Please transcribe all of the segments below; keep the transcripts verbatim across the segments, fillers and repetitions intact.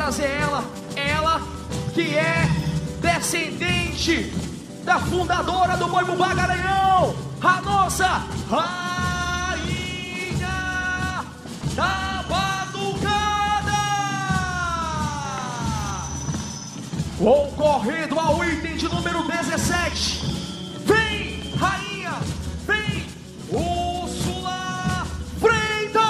trazer ela, ela que é descendente da fundadora do Boi Bumbá Garanhão, a nossa rainha da batucada. Concorrendo ao item de número dezessete, vem rainha, vem Úrsula Freitas.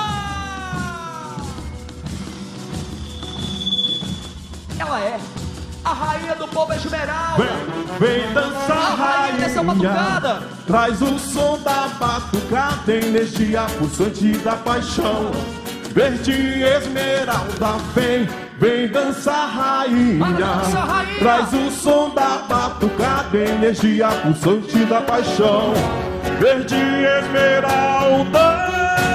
Ela é a rainha do povo esmeralda. Vem, vem dançar, a rainha dessa batucada. Traz o som da batucada, energia pulsante da paixão. Verde esmeralda, vem, vem dançar, rainha. Dança, rainha. Traz o som da batucada, energia pulsante da paixão. Verde esmeralda.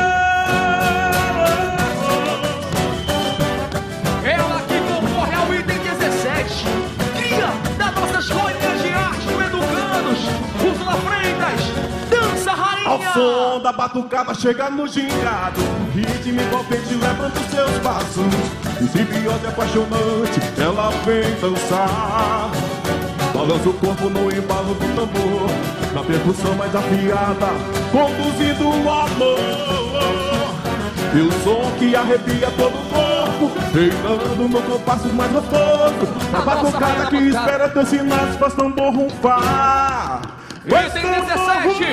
Ela que concorre ao item dezessete, cria das nossas escolinhas de arte do Educandos, Úrsula Freitas, dança, rainha. Ao som da batucada chega no gingado, ritmo envolvente levanta os seus passos. E simbiose apaixonante, ela vem dançar. Balança o corpo no embalo do tambor, na percussão mais afiada, conduzindo o amor. E o som que arrepia todo o corpo, reinando no compasso mais gostoso. A batucada que espera teus sinais, faz tambor rumbar. Item dezessete.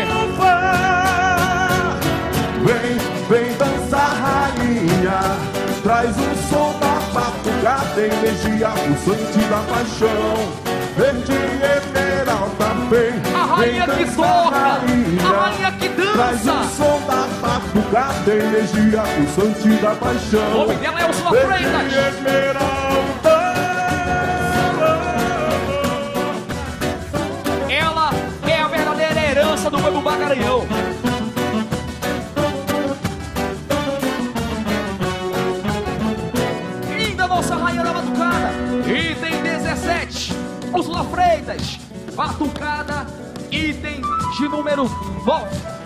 Vem, vem dançar, rainha. Traz o som da batucada, energia pulsante da paixão. Verde esmeralda, vem, A rainha vem que dançar, toca, rainha. a rainha que Traz o dança. som da batucada, energia pulsante da paixão. O nome dela é Úrsula Verde Freitas. esmeralda. Ela é a verdadeira herança do Boi Bumbá Garanhão. Linda nossa rainha da batucada. Item dezessete, Úrsula Freitas. Batucada, item de número nove.